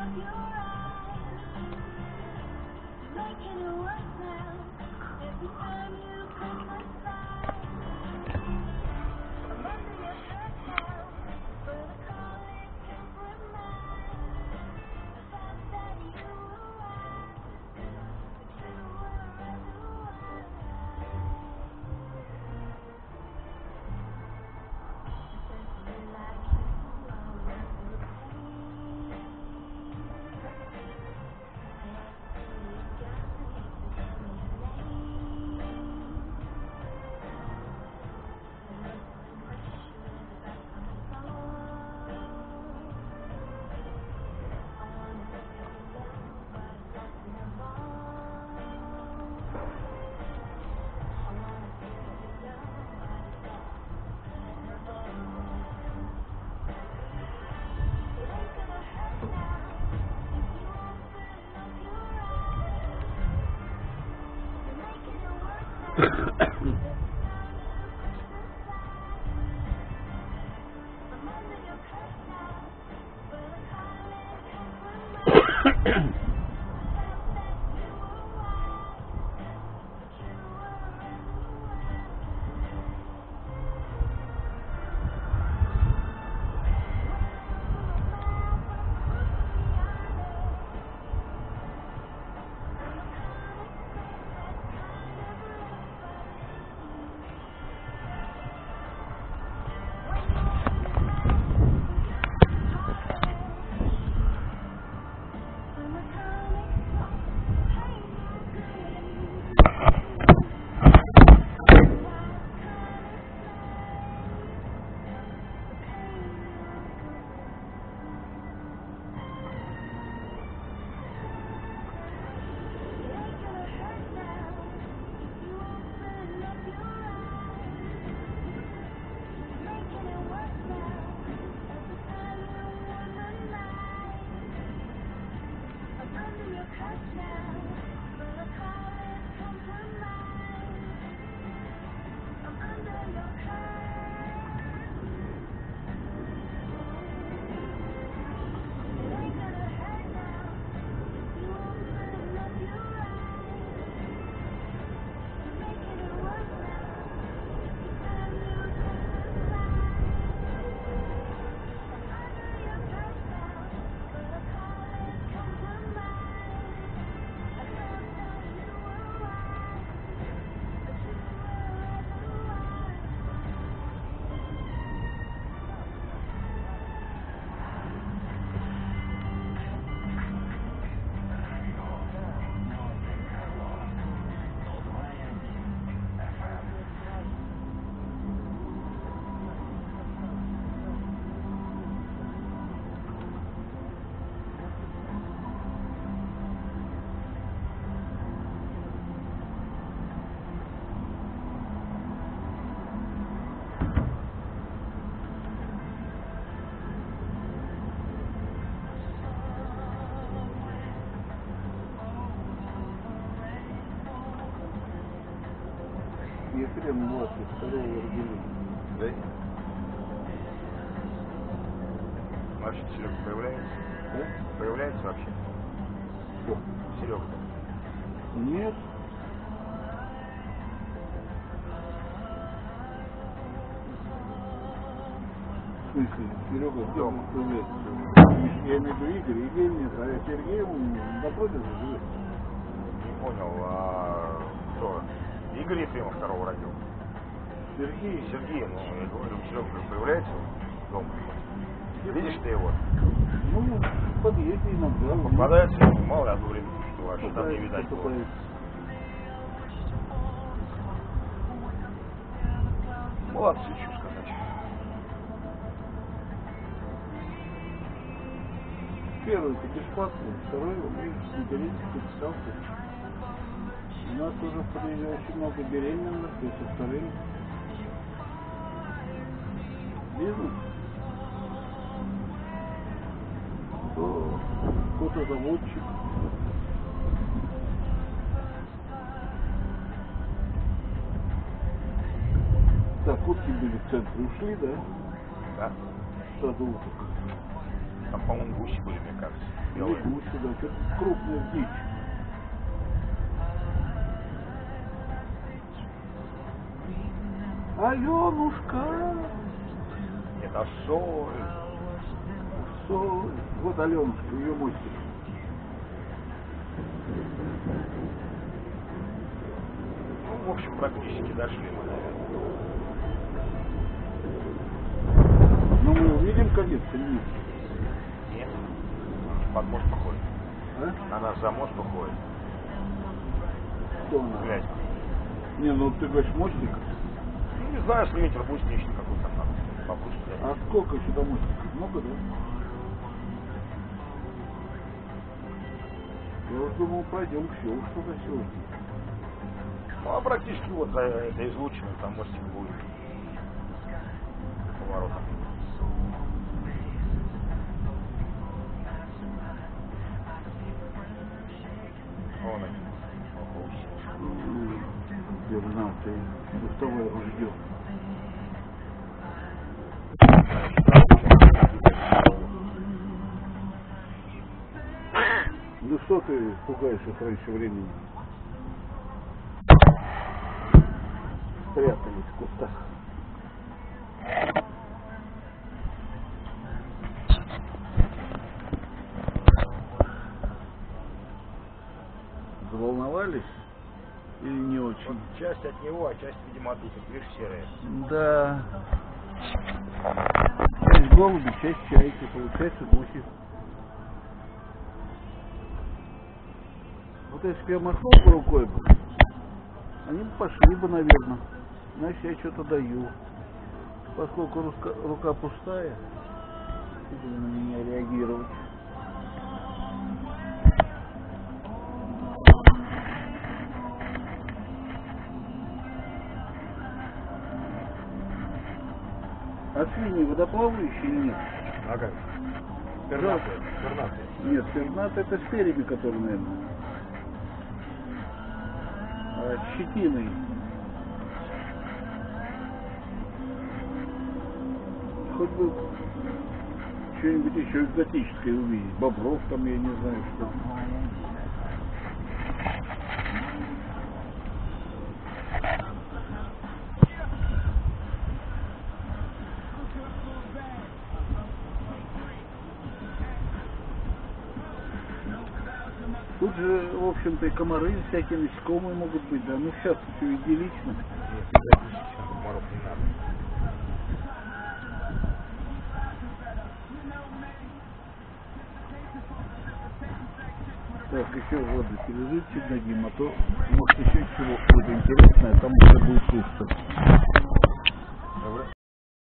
Ефрем 22 родили. Да? Вообще Серега появляется? Да? Появляется вообще? Кто? Серега. Нет. В смысле, Серега дома появляется? Я имею в виду Игорь, Игорь нет, а Сергей напротив живет. Не понял, а кто? Игорь Ефремов второго родил. Сергей. Сергей, ну я говорю, Серега появляется дома. Видишь ты его? Ну, в подъезде иногда. Попадается, мало ли одно время, что вообще там не видать было. Молодцы, что сказать. Первый это бесплатный, второй, видишь, на беременности записался. У нас уже в подъезде очень много беременных, и со вторым бизнес. Кто-то заводчик. Так, утки были в центре, ушли, да? Да. В саду. Там, по-моему, гуси были, мне кажется. Не Белые. гуси, да, что-то крупная дичь. Аленушка! Это соль. Соль. Вот Аленушка, ее мостик. Ну, в общем, практически дошли мы, наверное. Ну, мы увидим конец или нет? Нет. Под мост походит. А? На нас за мост походит. Кто она? Глядь. Не, ну ты говоришь мостик. Ну, не знаю, если ветер будет снежный какой-то там надо. Побольше. А сколько еще до мостика? Много, да? Я уж думал, пройдем все, уж туда сегодня. Ну, а практически вот за этой излучиной там мостик будет. Поворотом. Вон они. Пернатый, пустовое ружье. Ну что ты пугаешь их раньше времени? Спрятались в кустах. Заволновались? Или не очень? Вот часть от него, а часть, видимо, от этих, видишь, серые. Да. Часть голуби, часть чайки. Получается гуси. Вот если бы я махнул бы рукой, они бы пошли бы, наверное. Значит, я что-то даю. Поскольку рука пустая, будем на меня реагировать. А свиньи водоплавающие или нет? А как? Пернатые. Пернатые. Нет, пернатые это с перьями, которые, наверное. А щетиной. Хоть бы что-нибудь еще экзотическое увидеть. Бобров там, я не знаю, что. Тут же, в общем-то, и комары, и всякие насекомые могут быть, да. Ну, сейчас все идиллично. Нет, экзотических комаров не надо. Так, еще воду пережитчик дадим, а то, может, еще чего-то интересное, там уже будет пусто.